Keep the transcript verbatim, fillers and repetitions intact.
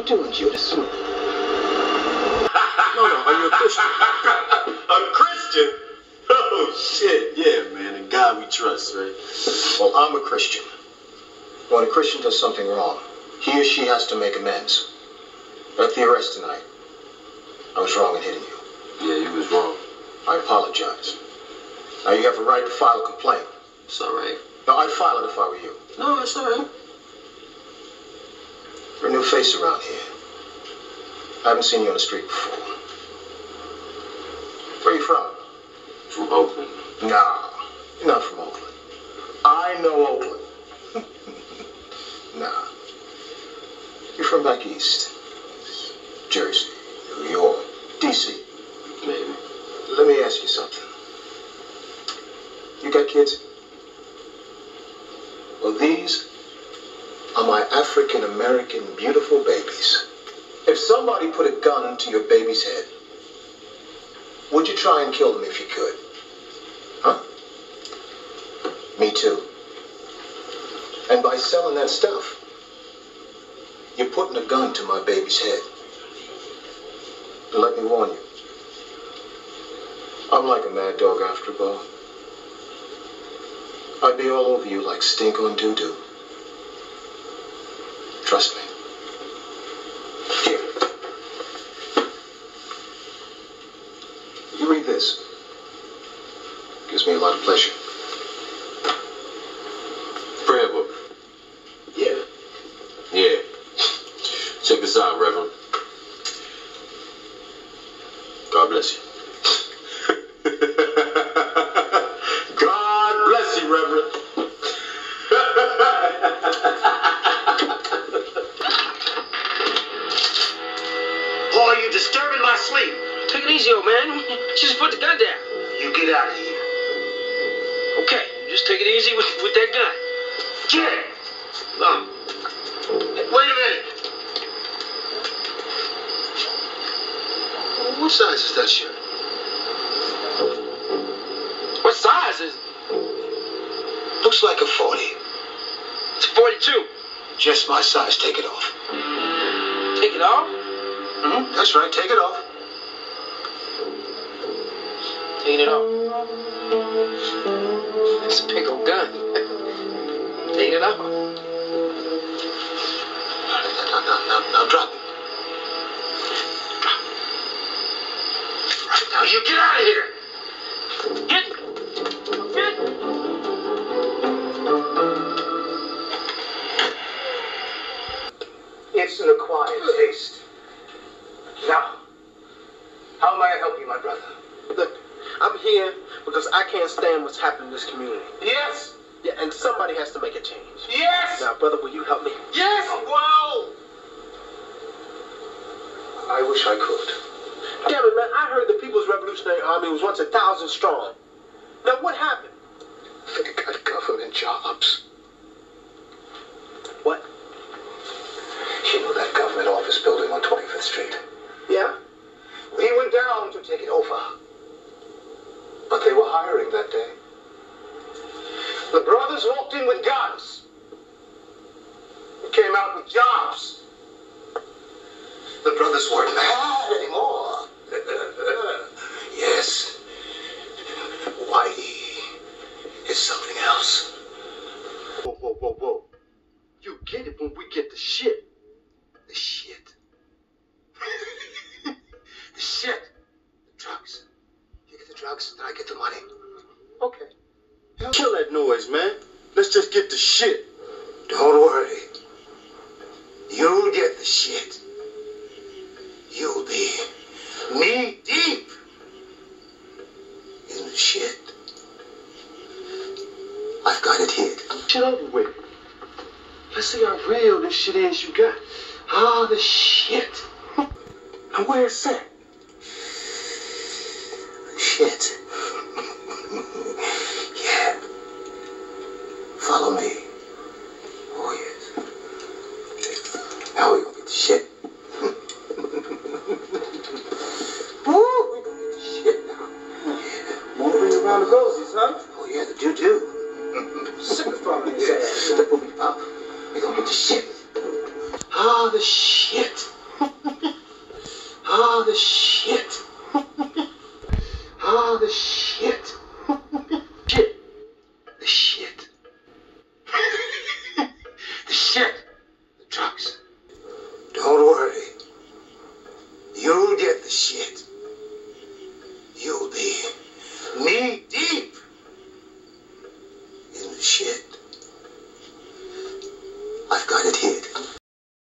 doing, Judas? No, no, are you a Christian? A Christian? Oh, shit. Yeah, man. In God we trust, right? Well, I'm a Christian. When a Christian does something wrong, he or she has to make amends. At the arrest tonight, I was wrong in hitting you. Yeah, you was wrong. I apologize. Now you have a right to file a complaint. It's all right. No, I'd file it if I were you. No, it's all right. You're a new face around here. I haven't seen you on the street before. Where are you from? From Oakland. Nah, you're not from Oakland. I know Oakland. Nah. You're from back east. Jersey, New York, D C. Maybe. Let me ask you something. You got kids? Well, these are my African-American beautiful babies. If somebody put a gun to your baby's head, would you try and kill them if you could? Huh? Me too. And by selling that stuff, you're putting a gun to my baby's head. And let me warn you, I'm like a mad dog after a ball. I'd be all over you like stink on doo-doo. Trust me. Here. You read this. Gives me a lot of pleasure. Prayer book. Yeah. Yeah. Check this out, Reverend. God bless you. God bless you, Reverend. Boy, you disturbing my sleep. Take it easy, old man. Just put the gun down. You get out of here. Okay, just take it easy with, with that gun. Get it. Um, wait a minute. What size is that shirt? What size is it? Looks like a forty. It's a forty-two. Just my size. Take it off. Take it off? Mm-hmm. That's right. Take it off. Taking it off. It's a big old gun. Taking it off. Now, now, now, now drop it. Right now, you get out of here. Get! Get! It's an acquired taste. Now, how may I help you, my brother? Look, I'm here because I can't stand what's happening in this community. Yes! Yeah, and somebody has to make a change. Yes! Now, brother, will you help me? Yes! Well! I wish I could. Damn it, man, I heard the People's Revolutionary Army was once a thousand strong. Now, what happened? They got government jobs. What? You know that government office building on twenty-fifth Street? Yeah? We went down to take it over. But they were hiring that day. The brothers walked in with guns. We came out with jobs. The brothers weren't mad anymore. Yes. Whitey is something else. Whoa, whoa, whoa, whoa. You get it when we get the shit. The shit. The shit. The drugs. You get the drugs, then I get the money. Okay. Kill that noise, man. Let's just get the shit. Don't worry. You'll get the shit. You'll be knee deep in the shit. I've got it hid. Shit over with. Let's see how real this shit is you got. Ah, the shit. And where's that? The shit. Yeah. Follow me. Oh, yes. Now we're gonna get the shit. Woo! We're gonna get the shit now. Yeah. Moving around the roses, huh? Oh, yeah, the doo-doo. Signifying his ass. Step with me, Pop. We're gonna get the shit. Ah, the shit. shit. The drugs.